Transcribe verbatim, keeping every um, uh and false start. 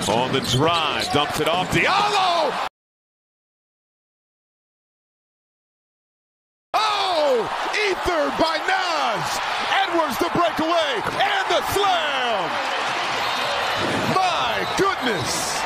On the drive, dumps it off. Diallo! Oh! Ether by Naz! Edwards the breakaway and the slam! My goodness!